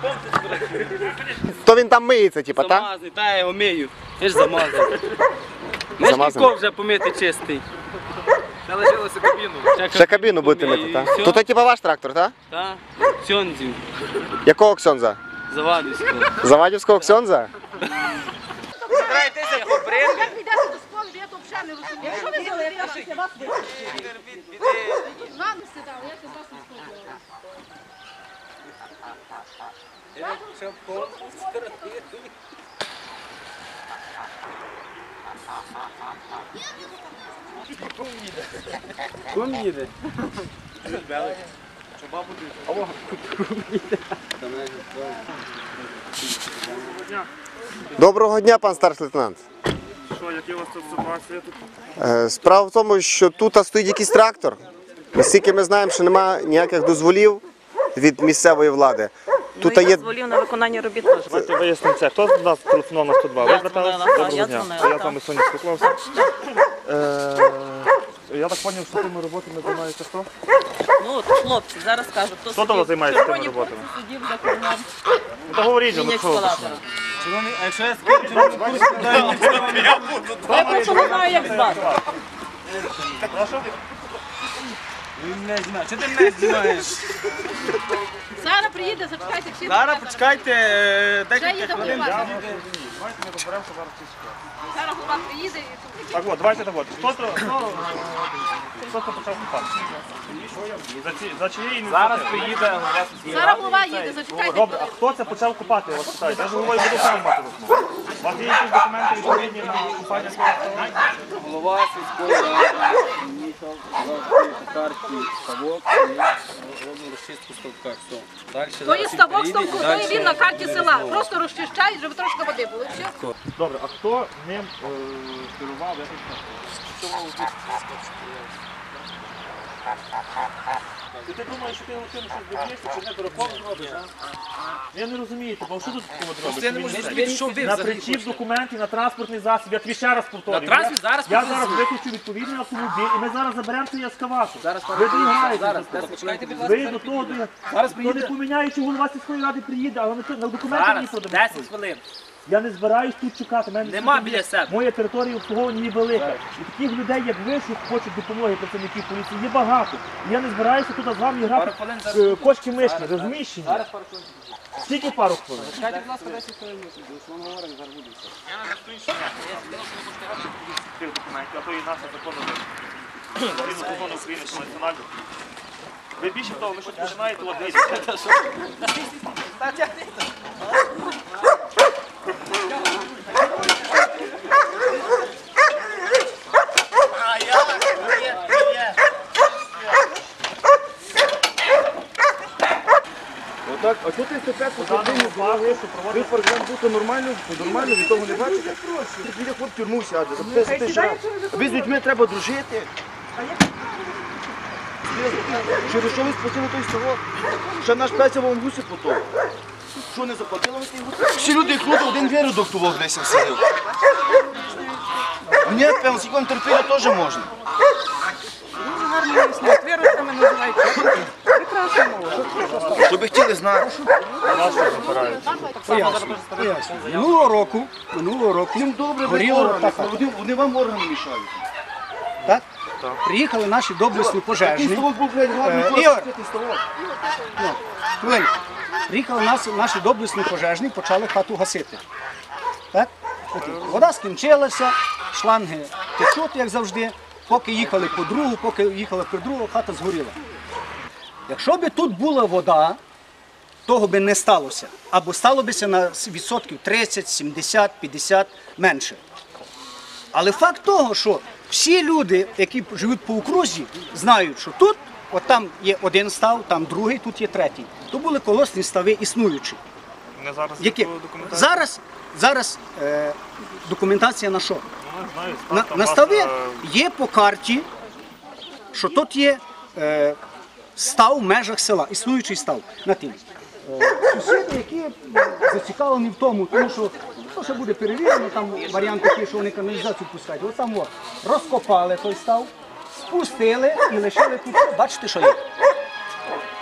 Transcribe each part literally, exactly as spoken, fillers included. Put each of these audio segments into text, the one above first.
То він там миється, типа, так? Замазаний, та я його мию. Я ж замазаний. Мешківков вже помити чистий. Ще лишилося кабіну. Ще кабіну будете мити, так? То це типа ваш трактор, так? Так, Ксьонзів. Якого ксьонза? Завадівського. Завадівського ксьонза? Старайтеся побрити. Як ви йдете до школи, я то взагалі не розумію. Якщо ви залишилися, я вас виключу. Маму сідали, я тебе вас не сходила. Кум їде. Доброго дня, пан старший лейтенант. Що, які у вас тут ситуація тут? Е, Справа в тому, що тут стоїть якийсь трактор. Наскільки ми знаємо, що немає ніяких дозволів від місцевої влади. Тут Ну, є... дозволів на виконання робіт теж. Давайте вияснимо це. Хто з нас телефонував на сто два? Ви Я зверталися? дзвонила, Доброго я дня. дзвонила, Я так. з вами сьогодні спілкувався. Е, Я так зрозумів, що тими роботами займається хто? Ну, от хлопці, зараз кажуть, хто Хто того займається цими роботами? сидів за кермом Ну, то говоріть, же, ну міні що ви експлуатора. А якщо я скажу, Я просто не знаю, як звати. він не знає. Чого ти мене знімаєш? Зараз приїде, зачекайте всі. Зараз почекайте Вже декілька їде хвилин. голова. Давайте ми розберемося зараз ці ситуації. Зараз голова приїде і... Так от, давайте так от. Хто то, хто, хто то почав купати? За, ці, за чиєї ініціативи? Зараз приїде. Зараз голова їде, зачекайте. Добре, а хто це почав купати? Я вас питаю. Я ж головою буду сам мати розмову. У вас є якісь документи відповідні на купання свого автомобіля? Голова сільської ради приїхав, взяв карті ставок і робив розчистку ставка. Все. Далі То є зараз ставок приїде і ставку, то далі є він на карті буде села. розмова. Просто розчищають, щоб трошки води було. Все. Добре, а хто ним е, керував? Я так Ти, ти думаєш, що ти його щось доб'єшся, чи не дураком зробиш, а? Я не розумію, бо що тут такого робиш? Я не можу зрозуміти, що ви На взагалі причіп документів, на транспортний засіб, я тобі ще раз повторюю. На транспорт Я- зараз Я повезу. зараз виключу відповідний автомобіль і ми зараз заберемо цей ескаватор. Зараз Ви доіграєте. зараз, за це. почекайте, будь ласка, Ви зараз до того приїде. до- Зараз то приїде. не поміняючи, голова сільської ради приїде, але на, на документи мені Зараз, продемонструє. десять хвилин. Я не збираюсь тут чекати. Мене Нема тут біля є- себе. Моя територія обслуговування є велика. І таких людей, як ви, що хочуть допомоги працівників поліції, є багато. І я не збираюся тут з вами грати Пару хвилин зараз е, буде. кошки мишки, Зараз, розумієш? чи ні? Зараз пару хвилин. Скільки пару хвилин? Чекайте, будь ласка, десять хвилин. Вам говоримо, зараз буде все. Тих документів, а то і наша закону згідно закону України про національну. Ви більше того, ви щось починаєте, от дивіться. Отак, а що ти тепер по годині зловив, ви повинен бути нормально, нормально, від того не бачите? Ти піде хлоп в тюрму сяде, за те, за те штраф. Ви з людьми треба дружити. Через що ви сплатили той ставок? Ще наш праця вам гуси потом. Що не заплатили ви ті гуси? Всі люди хлопці один виродок того Грися сидів. Ні, певно, з яким терпінням теж можна. Виростами називають. Прекрасна мова. Що би хотіли знати. Минулого року, минулого року Їм добре горіло органи, так, вони, вони вам органи мішають. так? Приїхали наші доблесні Такий пожежні. ставок був, блядь, гарний, Е, просто Ігор. такий ставок. Хвилинку. Приїхали нас, наші доблесні пожежні, почали хату гасити. Так? Окей. Вода скінчилася, шланги течуть, як завжди. Поки їхали по другу, поки їхали по другу, хата згоріла. Якщо б тут була вода, того би не сталося. Або стало бися на відсотків тридцять, сімдесят, п'ятдесят менше. Але факт того, що всі люди, які живуть по окрузі, знають, що тут, от там є один став, там другий, тут є третій. То були колосні стави існуючі. Не зараз Які? документація. Зараз, зараз е, документація на що? Ну, не знаю, На, там на у вас, стави е, є по карті, що тут є е, став в межах села, існуючий став на тим. Е, сусіди, які м, зацікавлені в тому, тому що то, що буде перевірено, там варіант такий, що вони каналізацію пускають. От там от, розкопали той став, спустили і лишили тут. Бачите, що є?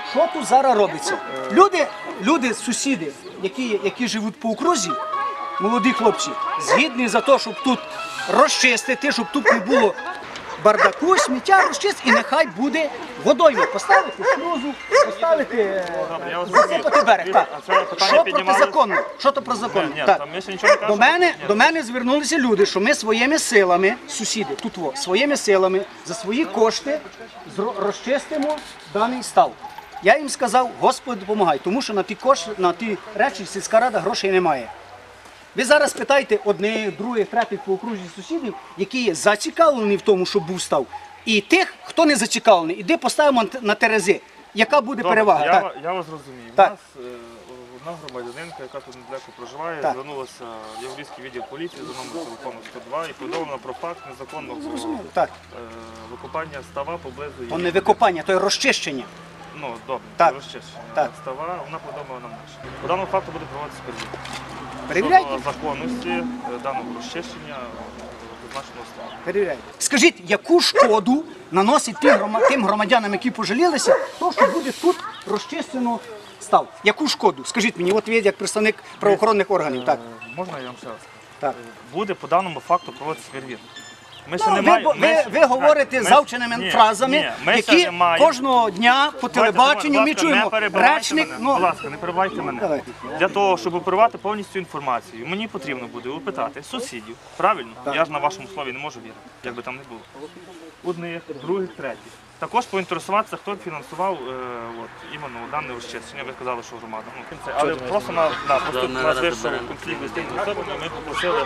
що тут зараз робиться? Люди, люди, сусіди, які, які живуть по окрузі, молоді хлопці, згідні за те, щоб тут розчистити, щоб тут не було бардаку, сміття розчистити, і нехай буде водойма. Поставити шлюзу, поставити, Я вас засипати розумію. берег. Так. А це питання Що піднімали? протизаконно? Що то протизаконно? Ні, Так. там ми ще нічого не До кажемо. мене, до мене звернулися люди, що ми своїми силами, сусіди, тут во, своїми силами, за свої кошти зро- розчистимо даний став. Я їм сказав, Господи, допомагай, тому що на ті кошти, на ті речі сільська рада грошей не має. Ви зараз питаєте одних, других, третіх по окружі сусідів, які є зацікавлені в тому, щоб був став. І тих, хто не зацікавлений, іди поставимо на терези. Яка буде Добре, перевага? Я, Так. ва- я вас розумію. У Так. нас е, одна громадянинка, яка тут недалеко проживає, Так. звернулася в Єврейський відділ поліції за номером телефону сто два і повідомлена про факт незаконного Так. е, викопання става поблизу То її. не викопання, то й розчищення. Ну, добре, Так. розчищення Так. става, вона повідомила нам наше. По даному факту буде проводитися перевірка. Перевіряйте. Щодо законності е, даного розчищення е, зазначеного ставу. Перевіряйте. Скажіть, яку шкоду наносить тим, грома- тим громадянам, які пожалілися, то, що буде тут розчищено став? Яку шкоду? Скажіть мені, от ви як представник правоохоронних органів. Так. Е, Можна я вам ще раз? Так. Буде по даному факту проводитися перевірка. Ми ще Ну, не ви, маємо- бо- ми ви, ще- ви говорите ми- завченими ні, фразами, ні, ми ще які не маємо. кожного дня по телебаченню ми Будь ласка, чуємо. не перебивайте Речник, мене. ну, Будь ласка, не перебивайте мене. Давай. Для того, щоб оперувати повністю інформацію, мені потрібно буде опитати сусідів. Правильно? Я ж на вашому слові не можу вірити, як би там не було. Одних, других, третіх. Також поінтересуватися, хто фінансував е, от, іменно дане розчищення. Ви сказали, що громада. Ну, це, але просто на, на, просто на вирішив конфлікт з тими особами ми попросили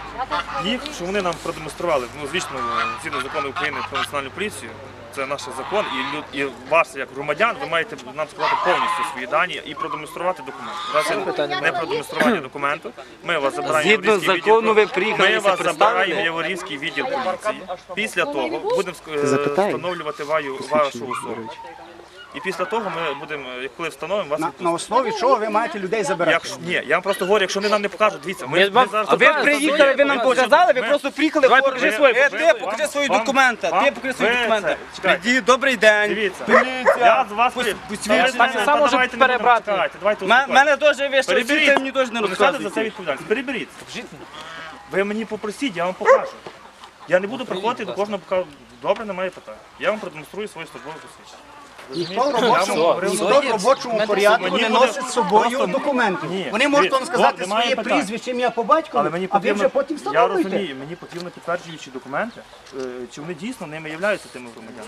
їх, щоб вони нам продемонстрували. Ну, звісно, згідно закону України про національну поліцію, це наш закон, і, люд, і вас, як громадян, ви маєте нам сказати повністю свої дані і продемонструвати документи. Раз не продемонстрування документу, ми вас забираємо Згідно в Єврейський закону відділ, ви приїхали, ми це вас забираємо в представили? Єврейський відділ поліції. Після того будемо е, запитай. встановлювати ваю- вашу особу. І після того ми будемо, коли встановимо, вас на, на відпустимо. основі чого ви маєте людей забирати? Якщо, ні, я вам просто говорю, якщо вони нам не покажуть, дивіться, ми, ми зараз... А ви приїхали, ви нам показали, ви Ми- просто приїхали. Давай, покажи ви- свої. ви- Е, ви- Ти покажи свої вам- документи. вам- Ти покажи свої ви документи. це- чекайте. Прийди, добрий день. Дивіться, Поліція. я з вас... посвідчення. Так само, щоб перебрати. Чекайте, давайте М- успокойтесь. Мене теж ви що Переберіть. всі мені теж не Ви несете за це розказуєте. відповідальність. Переберіть. Скажіть мені. Ви мені попросіть, я вам покажу. Я не буду приходити до кожного поки добре, немає питань. Я вам продемонструю своє службове посвідчення. Ніхто в Я вам робочому, говорив, ніхто в робочому порядку Мені не буде- носить з собою просто- документи. Ні. Вони можуть вам Дивіться, сказати немає своє питань. прізвище, ім'я по батькові, Але мені а ви потрібно, вже потім я встановлюєте. розумію, мені потрібно підтверджуючі документи, е, чи вони дійсно ними являються тими громадянами.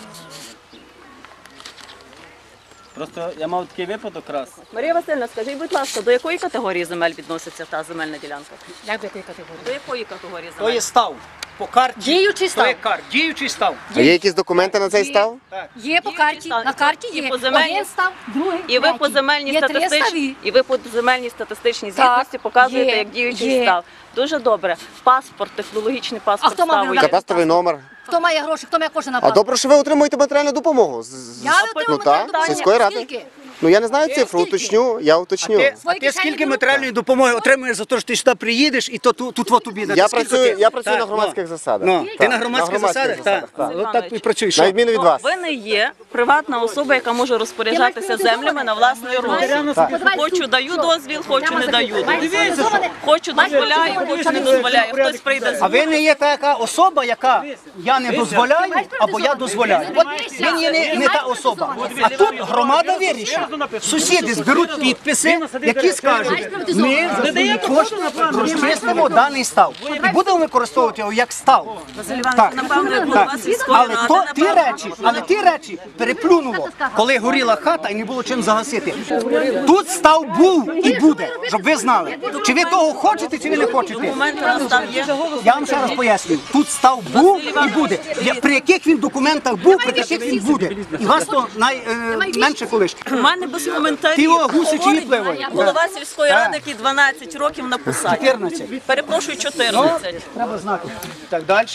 Просто я мав такий випадок раз. Марія Васильівна, скажіть, будь ласка, до якої категорії земель відноситься та земельна ділянка? Як до якої категорії? До якої категорії То земель? є став. По карті. Діючий То є став. кар, діючий став. А є якісь документи на цей став? Є по Діючий карті, став. на карті І є. по земельній- Один став, другий, І ви третій. по земельній Є три статистичній ставі. і ви по земельній статистичній Так, звітності показуєте є, як діючий є. став. Дуже добре. Паспорт, технологічний паспорт хто мав ставу є. виглядати? Кадастровий номер. Хто має гроші, хто має кошти на А паспорт? добре, що ви отримуєте матеріальну допомогу. З- з- Я з- отримую ну матеріальну так, допомогу. сільської ради. Скільки? Ну я не знаю цифру, Скільки? уточню, я уточню. Ти, а Свої ти кишені скільки беруть? матеріальної допомоги отримуєш за те, що ти сюди приїдеш і то тут, тут от тобі дати? Я Скільки працюю, ти? я працюю Так, на громадських ну. засадах. Ну, Так, ти на громадських засадах? Так. так. От так і працюєш. На відміну від вас. Ви не є приватна особа, яка може розпоряджатися землями на власний розсуд. Хочу даю дозвіл, хочу не даю дозвіл. Хочу дозволяю, хочу не дозволяю. Хтось прийде з А ви не є така особа, яка я не дозволяю або я дозволяю. От він є не, не та особа. А тут громада вирішить. Сусіди зберуть підписи, які скажуть, ми за свої кошти розчистимо даний став. І будемо використовувати його як став. Так. Напевно, як Так. голова сільської Але ради, то ті напевно. речі, але ті речі переплюнуло, коли горіла хата і не було чим загасити. Тут став був і буде, щоб ви знали. Чи ви того хочете, чи ви не хочете. Документи на став є. Я вам ще раз пояснюю. Тут став був і буде. Я- При яких він документах був, при яких він буде. І вас то найменше колишки. У мене без коментарів. Ти його гусячі Говорить відпливають. голова сільської Так. ради, який дванадцять років на посаді. чотирнадцять. Перепрошую, Ну, чотирнадцять. треба знати. Так далі.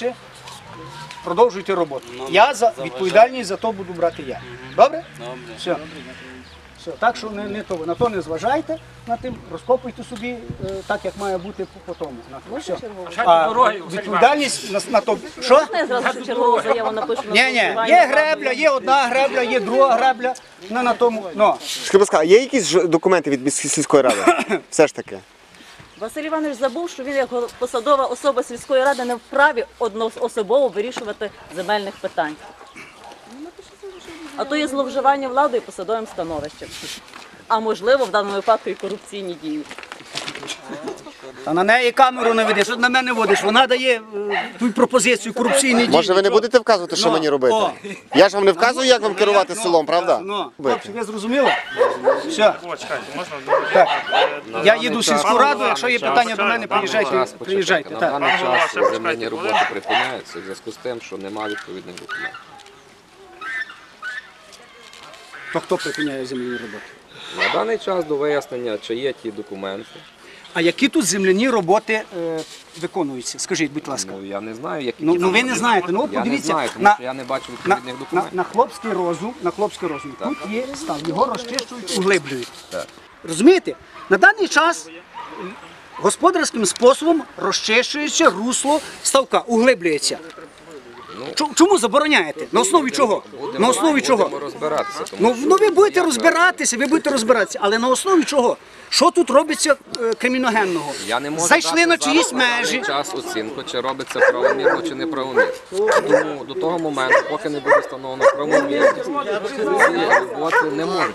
Продовжуйте роботу. Я за відповідальність за то буду брати я. Добре? Все. Все, так що не, не то, на то не зважайте, на тим, розкопуйте собі е, так, як має бути по, по тому. На, все. А відповідальність на, на то, що? Я зразу ще чергову заяву напишу на Ні, ні, є гребля, є одна гребля, є друга гребля, не на тому. Ну. Скажіть, будь ласка, а є якісь ж документи від міської сільської ради? Все ж таки. Василь Іванович забув, що він як посадова особа сільської ради не вправі одноособово вирішувати земельних питань. А то є зловживання владою і посадовим становищем. А можливо, в даному випадку і корупційні дії. Та на неї камеру не ведеш, що на мене водиш, вона дає е, ту пропозицію корупційні дії. Може ви не будете вказувати, що Ну, мені робити? о. Я ж вам не вказую, як вам керувати селом, правда? Ну, хлопці, ви зрозуміли? Все, О, чекайте, можна? так. Я їду в сільську раду, якщо є питання до мене, приїжджайте. Час приїжджайте. почекайте. На Так. даний час Пане Голова, земельні ще роботи почекайте. припиняються в зв'язку з тим, що немає відповідних документів. То хто припиняє земляні роботи? На даний час до вияснення, чи є ті документи, А які тут земляні роботи е, виконуються? Скажіть, будь ласка. ну я не знаю, які Ну, ті ну ви не документи. знаєте, ну от Я не подивіться, знаю, тому на, що я не бачу на, відповідних на, документів. на хлопський розум, на хлопський розум, тут є став, його розчищують, углиблюють. Так. Розумієте? На даний час господарським способом розчищується русло ставка, углиблюється. Чу- Чому забороняєте? На основі чого? На основі чого? Будемо розбиратися, тому Ну, що ну ви будете я- розбиратися, ви будете розбиратися, але на основі чого? Що тут робиться е, криміногенного? Я не можу Зайшли дати на чиїсь зараз на даний межі. час оцінку, чи робиться правомірно, чи неправомірно. Тому до того моменту, поки не буде встановлено правомірність, ці роботи не можуть.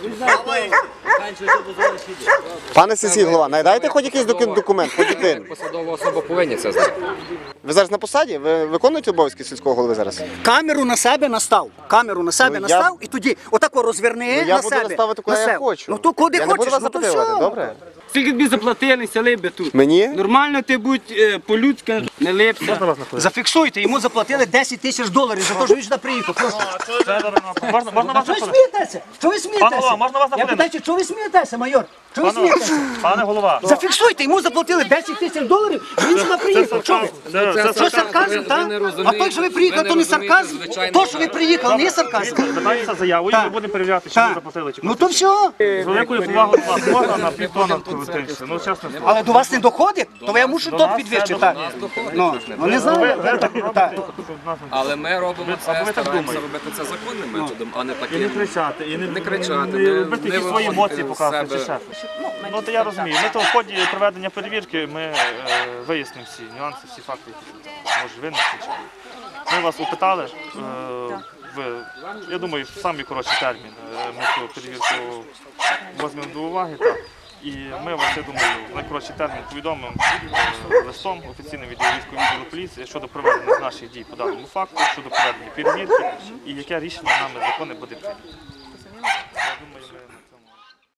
Пане сільський голова, надайте хоч якийсь доки- документ, хоч один. Посадова особа повинні це знати. Ви зараз на посаді? Ви виконуєте обов'язки сільського голови зараз? Камеру на себе настав. Камеру на себе Ну, я- настав і тоді отако розверни Ну, я на буду себе. наставити, куди на я себе. хочу. Ну то куди Я не буду хочеш, вас ну то запитувати, все. добре? Скільки тобі заплатили, сели би тут. Мені? Нормально ти будь е, по-людськи, не липся. Зафіксуйте, йому заплатили десять тисяч доларів за те, що він сюди приїхав. Просто. Це добре. Можна, можна вас Що ви запитати? смієтеся? Що ви Пане голова, смієтеся? можна вас на Я хвилину? питаю, що ви смієтеся, майор? Що ви Пане, смієтеся? пане голова, Зафіксуйте, йому заплатили десять тисяч доларів, і він сюди приїхав. Що ви? це, це, Що сарказм, так? А той, що ви приїхали, то не сарказм. То, що ви приїхали, не сарказм. звертайтеся з заявою, Так. ми будемо перевіряти, чи ви Так. заплатили, чи Ну то все. з великою повагою до вас можна на півтона витинці. Ну, чесно слово. Але до вас не доходить, то я мушу топ підвищити. Так. Ну, ну не знаю. Ви так Так. робите, щоб нас не- Але ми робимо або це, ви так стараємося думаєте. робити це законним методом, а не І не таким. кричати, і не, Не кричати, не не- робити не якісь свої виводити емоції з показувати, чи себе. ще щось. Ну, то я розумію. Ми то в ході проведення перевірки ми е, вияснимо всі нюанси, всі факти, які тут може винести. чи- Ми вас опитали. е, Ви, я думаю, в самий коротший термін е, ми цю перевірку візьмемо до уваги. Так. І ми вас, я думаю, в найкоротший термін повідомимо е, листом офіційним відділу військового відділу поліції щодо проведення наших дій по даному факту, щодо проведення перевірки і яке рішення нами законне буде прийнято. Я думаю, ми